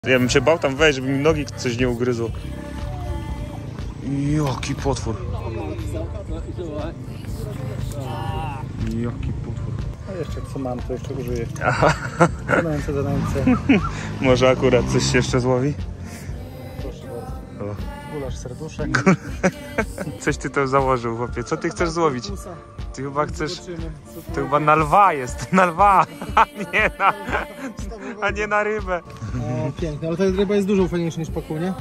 Ja bym się bał tam wejść, żeby mi nogi coś nie ugryzło. Jaki potwór. Jaki potwór. A jeszcze co mam, to jeszcze użyję. Zanęce. Może akurat coś się jeszcze złowi? Proszę bardzo. Gulasz serduszek. Coś ty to założył, chłopie. Co ty chcesz złowić? Ty chyba chcesz... To chyba na lwa jest. Na lwa, a nie na rybę. O, pięknie, ale ta ryba jest dużo fajniejsza niż paku, nie?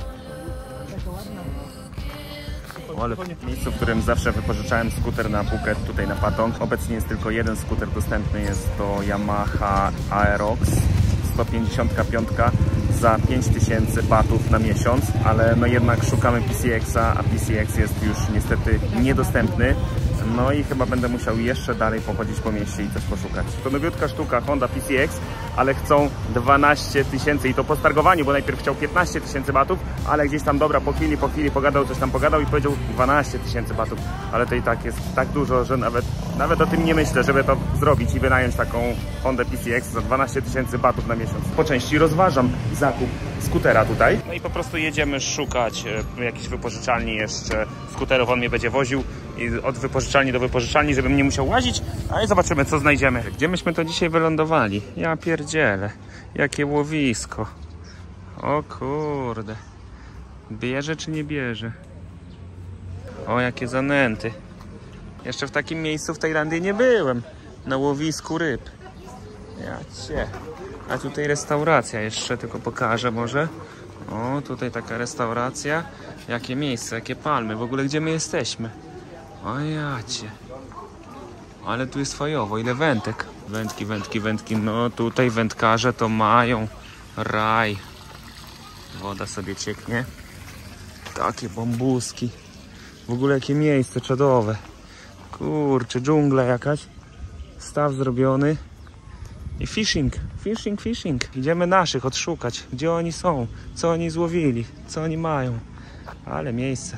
Ale w miejscu, w którym zawsze wypożyczałem skuter na Phuket, tutaj na Patong. Obecnie jest tylko jeden skuter dostępny, jest to Yamaha Aerox 155 za 5000 batów na miesiąc, ale no jednak szukamy PCX-a, a PCX jest już niestety niedostępny. No i chyba będę musiał jeszcze dalej pochodzić po mieście i coś poszukać. To nowiutka sztuka Honda PCX, ale chcą 12 000 i to po stargowaniu, bo najpierw chciał 15 000 batów, ale gdzieś tam dobra, po chwili pogadał, coś tam pogadał i powiedział 12 000 batów, ale to i tak jest tak dużo, że nawet o tym nie myślę, żeby to zrobić i wynająć taką Hondę PCX za 12 000 batów na miesiąc. Po części rozważam zakup skutera tutaj. No i po prostu jedziemy szukać jakiejś wypożyczalni jeszcze skuterów, on mnie będzie woził i od wypożyczalni do wypożyczalni, żebym nie musiał łazić, ale zobaczymy, co znajdziemy. Gdzie myśmy to dzisiaj wylądowali? Ja pierdzielę, jakie łowisko. O kurde, bierze czy nie bierze? O, jakie zanęty. Jeszcze w takim miejscu w Tajlandii nie byłem, na łowisku ryb. Ja cię. A tutaj restauracja jeszcze, tylko pokażę może. O, tutaj taka restauracja. Jakie miejsce, jakie palmy. W ogóle gdzie my jesteśmy? O jacie. Ale tu jest fajowo, ile wędek. Wędki. No tutaj wędkarze to mają raj. Woda sobie cieknie. Takie bambuski. W ogóle jakie miejsce czadowe. Kurczę, dżungla jakaś. Staw zrobiony. I fishing. Idziemy naszych odszukać. Gdzie oni są? Co oni złowili? Co oni mają? Ale miejsce.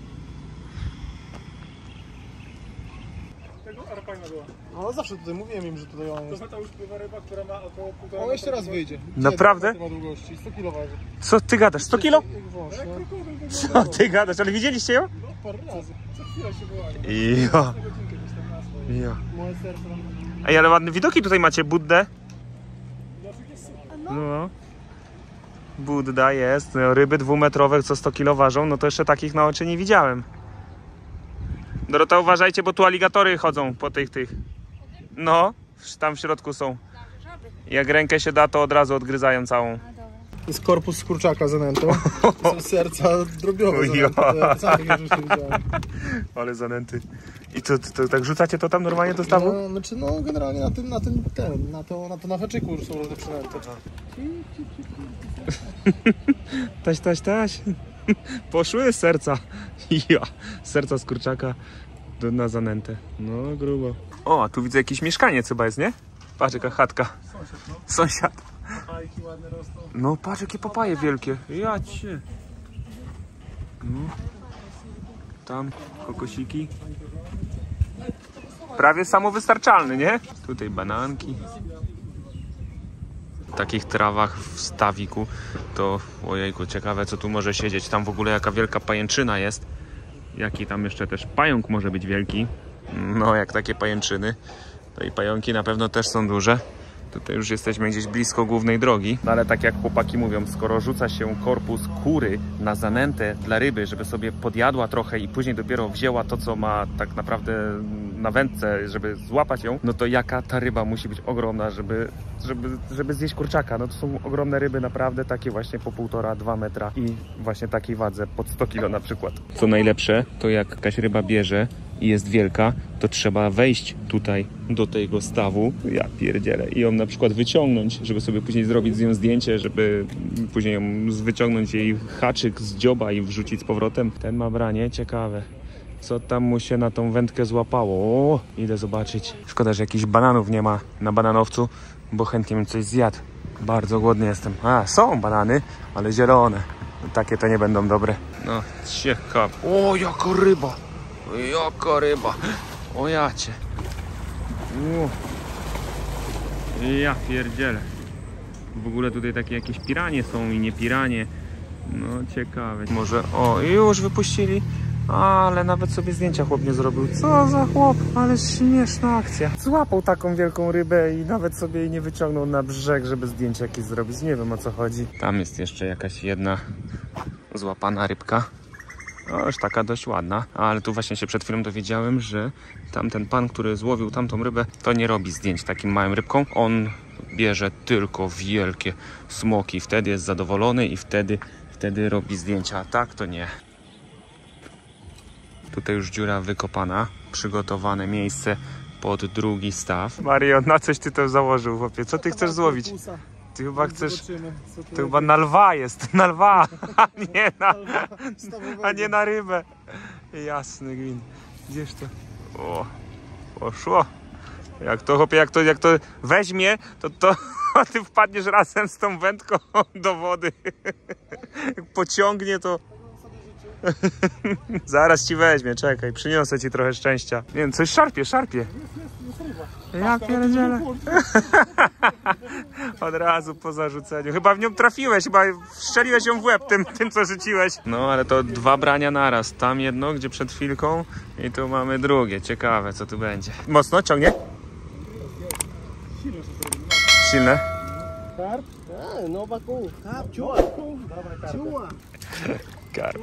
No zawsze tutaj mówiłem im, że tutaj on jest. To już pływa ryba, która ma około 1,5 metra. O, jeszcze raz wyjdzie. Naprawdę? 100 kilo waży. Co ty gadasz? 100 kilo? Co ty gadasz? Ale widzieliście ją? No, parę razy. Co chwilę się wołają. Ja. Ej, ale ładne widoki tutaj macie. Buddę. No. Budda jest. No, ryby dwumetrowe, co 100 kilo ważą. No to jeszcze takich na oczy nie widziałem. Dorota, uważajcie, bo tu aligatory chodzą po tych. No, tam w środku są. Jak rękę się da, to od razu odgryzają całą. To jest korpus z kurczaka zanętą. To są serca drobiowe zanęty. Ale zanęty. I to tak rzucacie to tam normalnie do stawu? No, znaczy no generalnie na haczyku są różne przynęty. Taś. Poszły serca. Ja, serca z kurczaka na zanętę. No grubo. O, a tu widzę jakiś mieszkaniec chyba jest, nie? Patrz jaka chatka. Sąsiad. Papajki ładne rosną. No patrz jakie papaje wielkie. Ja cię. No. Tam kokosiki. Prawie samowystarczalny, nie? Tutaj bananki. W takich trawach w stawiku to ojejku, ciekawe co tu może siedzieć. Tam w ogóle jaka wielka pajęczyna jest. Jaki tam jeszcze też pająk może być wielki. No jak takie pajęczyny. To i pająki na pewno też są duże. Tutaj już jesteśmy gdzieś blisko głównej drogi. No ale tak jak chłopaki mówią, skoro rzuca się korpus kury na zanętę dla ryby, żeby sobie podjadła trochę i później dopiero wzięła to, co ma tak naprawdę na wędce, żeby złapać ją, no to jaka ta ryba musi być ogromna, żeby zjeść kurczaka. No to są ogromne ryby, naprawdę takie właśnie po 1,5–2 metra i właśnie takiej wadze, pod 100 kilo na przykład. Co najlepsze, to jak jakaś ryba bierze i jest wielka, to trzeba wejść tutaj do tego stawu, ja pierdzielę, i ją na przykład wyciągnąć, żeby sobie później zrobić z nią zdjęcie, żeby później ją wyciągnąć jej haczyk z dzioba i wrzucić z powrotem. Ten ma branie, ciekawe. Co tam mu się na tą wędkę złapało? O, idę zobaczyć. Szkoda, że jakichś bananów nie ma na bananowcu, bo chętnie bym coś zjadł. Bardzo głodny jestem. A, są banany, ale zielone. Takie to nie będą dobre. No, ciekawe. O, jaka ryba! Jaka ryba! O jacie! Ja pierdzielę. W ogóle tutaj takie jakieś piranie są i nie piranie. No ciekawe. Może, o, już wypuścili. Ale nawet sobie zdjęcia chłop nie zrobił. Co za chłop, ale śmieszna akcja. Złapał taką wielką rybę i nawet sobie jej nie wyciągnął na brzeg, żeby zdjęcie jakieś zrobić. Nie wiem, o co chodzi. Tam jest jeszcze jakaś jedna złapana rybka. O, już taka dość ładna. Ale tu właśnie się przed chwilą dowiedziałem, że tamten pan, który złowił tamtą rybę, to nie robi zdjęć takim małym rybką. On bierze tylko wielkie smoki. Wtedy jest zadowolony i wtedy robi zdjęcia. A tak to nie. Tutaj już dziura wykopana, przygotowane miejsce pod drugi staw. Mario, na coś ty to założył, chłopie? Co ty chcesz złowić? Ty chyba chcesz... To chyba na lwa jest, na lwa, a nie na rybę. Jasny gwint. Gdzież to? O, poszło. Jak to, chłopie, jak to weźmie, to ty wpadniesz razem z tą wędką do wody. Jak pociągnie, to... Zaraz ci weźmie, czekaj, przyniosę ci trochę szczęścia. Nie wiem, coś szarpie. Ja pierdzielę. Od razu po zarzuceniu. Chyba w nią trafiłeś, chyba strzeliłeś ją w łeb tym co rzuciłeś. No ale to 2 brania naraz. Tam jedno, gdzie przed chwilką i tu mamy drugie. Ciekawe, co tu będzie. Mocno ciągnie? Silne? Karp? No baku. Karp, chua. Chua. Karp.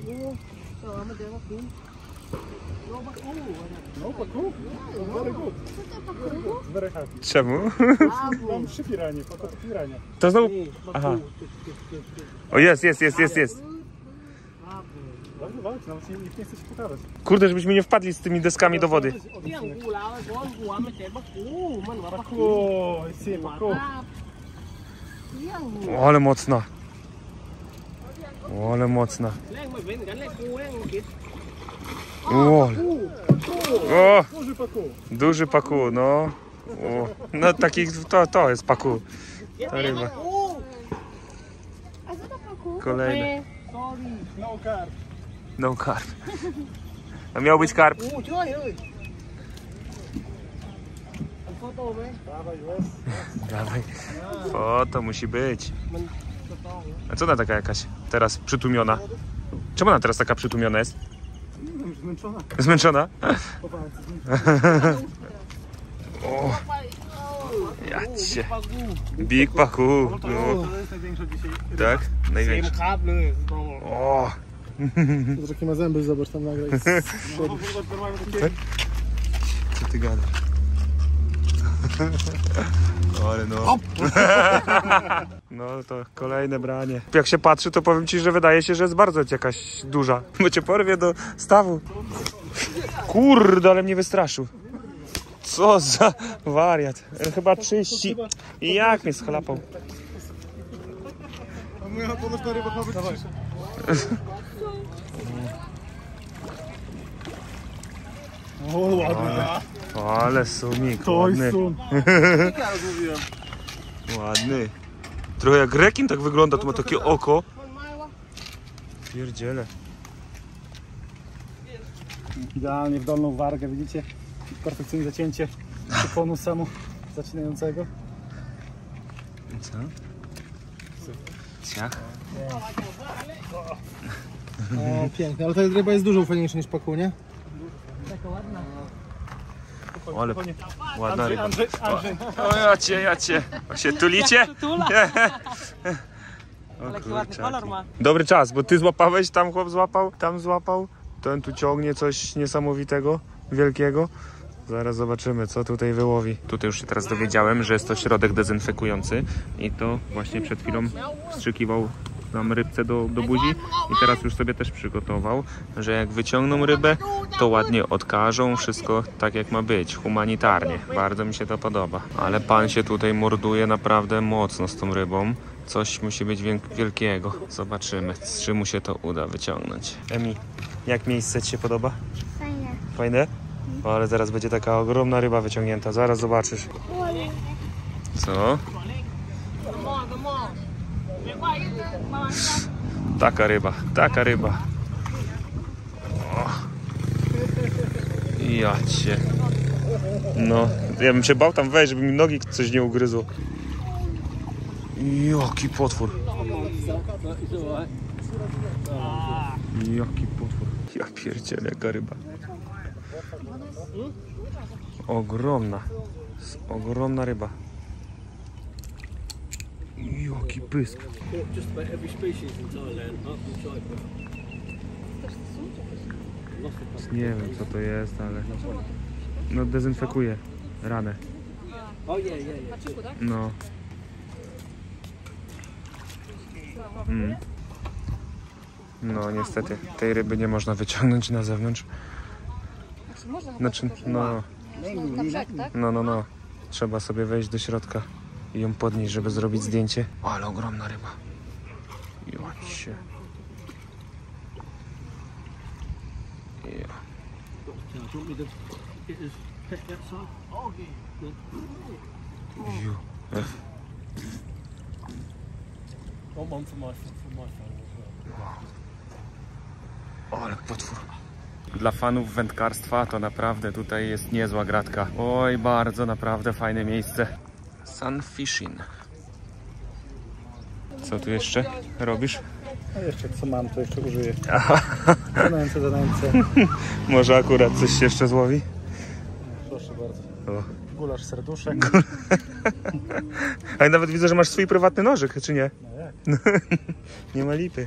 No paku? Very good. Very happy. Czemu? Mam 3 piranie, po to piranie. To znowu... Aha. O, jest. Walcz, nawet nikt nie chce się pokazać. Kurde, żebyśmy nie wpadli z tymi deskami do wody. Paku, paku. O, ale mocna. O, ale mocna. O, Duży paku. duży paku, no. O, no taki, to jest paku. Ta ryba. Kolejny. No karp. No karp. A miał być karp. Dawaj. O, to musi być. A co ona taka jakaś teraz przytłumiona? Czemu ona teraz taka przytłumiona jest? Zmęczona. Zmęczona? O, jacie. Big paku. To jest największa dzisiaj. Tak? Największa. O. Jakie ma zęby, zobacz tam nagrać. Co ty gadasz? Ale no. No to kolejne branie. Jak się patrzy, to powiem ci, że wydaje się, że jest bardzo jakaś duża. Bo cię porwie do stawu. Kurde, ale mnie wystraszył. Co za wariat. Chyba 30. I jak mnie schlapał. A moja ponożna ryba ma być cisza. O, ładny. Ale sumik, To ładny. jest sum. Ładny. Trochę jak rekin tak wygląda, to ma takie oko. Pierdziele. Idealnie w dolną wargę, widzicie? Perfekcyjne zacięcie typonu samu zaczynającego. Co? Ciach. O, pięknie, ale ta ryba jest dużo fajniejsza niż paku, nie? Ale ładna ryba. Andrzej. O, jacie. O, się tulicie? Ale jaki ładny kolor ma. Dobry czas, bo ty złapałeś, tam chłop złapał, tam złapał. Ten tu ciągnie coś niesamowitego, wielkiego. Zaraz zobaczymy, co tutaj wyłowi. Tutaj już się teraz dowiedziałem, że jest to środek dezynfekujący i to właśnie przed chwilą wstrzykiwał nam rybce do buzi i teraz już sobie też przygotował, że jak wyciągną rybę, to ładnie odkażą, wszystko tak jak ma być, humanitarnie. Bardzo mi się to podoba. Ale pan się tutaj morduje naprawdę mocno z tą rybą. Coś musi być wielkiego. Zobaczymy, czy mu się to uda wyciągnąć. Emi, jak miejsce ci się podoba? Fajne. Fajne? O, ale zaraz będzie taka ogromna ryba wyciągnięta, zaraz zobaczysz. Co? Taka ryba. O. Jacie. No, ja bym się bał tam wejść, żeby mi nogi coś nie ugryzło. Jaki potwór. Jaki potwór. Ja pierdzielę, jaka ryba. Ogromna. Ogromna ryba. Jaki pysk. Just about every species in Thailand, apart from Cyprus. Nie wiem co to jest, ale... No dezynfekuje ranę. Oh yeah, yeah, yeah. No. No niestety, tej ryby nie można wyciągnąć na zewnątrz. Znaczy, no. No. Trzeba sobie wejść do środka i ją podnieść, żeby zrobić zdjęcie. O, ale ogromna ryba. Jocie. Ja. Do you want me to get this pet that side? Oh yeah. Ju. I'm on for my phone as well. O, ale potwór. Dla fanów wędkarstwa to naprawdę tutaj jest niezła gratka. Oj, bardzo naprawdę fajne miejsce. Sun fishing. Co tu jeszcze robisz? No jeszcze co mam, to jeszcze użyję. Zanęce. Może akurat coś się jeszcze złowi? Proszę bardzo. O. Gulasz serduszek. Ale nawet widzę, że masz swój prywatny nożyk, czy nie? No jak? Nie ma lipy.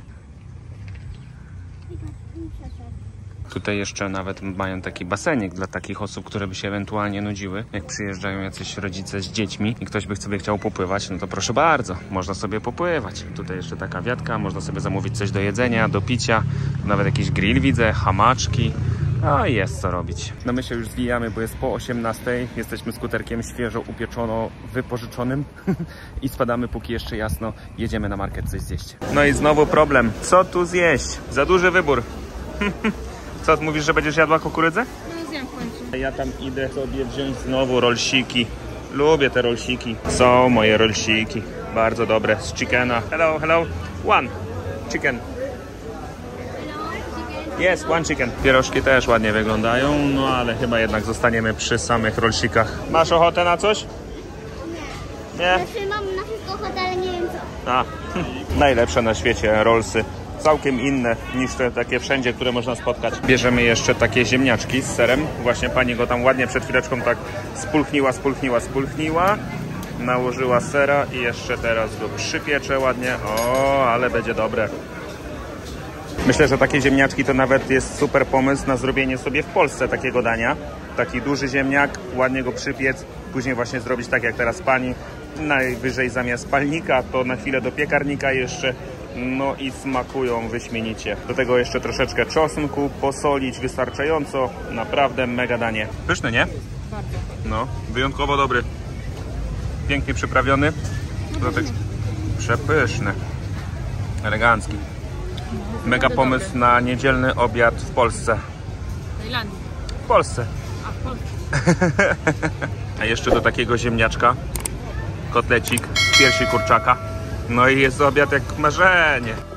Tutaj jeszcze nawet mają taki basenik dla takich osób, które by się ewentualnie nudziły. Jak przyjeżdżają jacyś rodzice z dziećmi i ktoś by sobie chciał popływać, no to proszę bardzo, można sobie popływać. Tutaj jeszcze taka wiatka, można sobie zamówić coś do jedzenia, do picia. Nawet jakiś grill widzę, hamaczki. No i jest co robić. No my się już zwijamy, bo jest po 18. Jesteśmy skuterkiem świeżo upieczono wypożyczonym i spadamy póki jeszcze jasno. Jedziemy na market coś zjeść. No i znowu problem. Co tu zjeść? Za duży wybór. Co, mówisz, że będziesz jadła kukurydzę? No zjem w końcu. Ja tam idę sobie wziąć znowu rolsiki. Lubię te rolsiki. Są moje rolsiki. Bardzo dobre. Z chickena. Hello, hello. One chicken. Jest, one chicken. Pierożki też ładnie wyglądają, no ale chyba jednak zostaniemy przy samych rolsikach. Masz ochotę na coś? Nie? Znaczy mam na wszystko ochotę, ale nie wiem co. A, najlepsze na świecie rolsy. Całkiem inne niż te takie wszędzie, które można spotkać. Bierzemy jeszcze takie ziemniaczki z serem. Właśnie pani go tam ładnie przed chwileczką tak spulchniła. Nałożyła sera i jeszcze teraz go przypieczę ładnie. O, ale będzie dobre. Myślę, że takie ziemniaczki to nawet jest super pomysł na zrobienie sobie w Polsce takiego dania. Taki duży ziemniak, ładnie go przypiec, później właśnie zrobić tak jak teraz pani. Najwyżej zamiast palnika to na chwilę do piekarnika jeszcze. No i smakują wyśmienicie. Do tego jeszcze troszeczkę czosnku, posolić wystarczająco. Naprawdę mega danie. Pyszny, nie? Bardzo. No, wyjątkowo dobry. Pięknie przyprawiony. Przepyszny. Elegancki. Mega pomysł na niedzielny obiad w Polsce. W Tajlandii. W Polsce. A w Polsce. A jeszcze do takiego ziemniaczka kotlecik z piersi kurczaka. No i jest obiad jak marzenie.